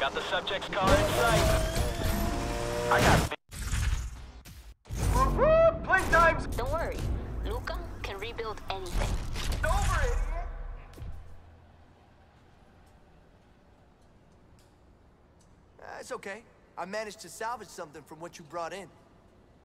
Got the subject's car in sight. I got... Playtime's... Don't worry. Luca can rebuild anything. over, idiot! It's okay. I managed to salvage something from what you brought in.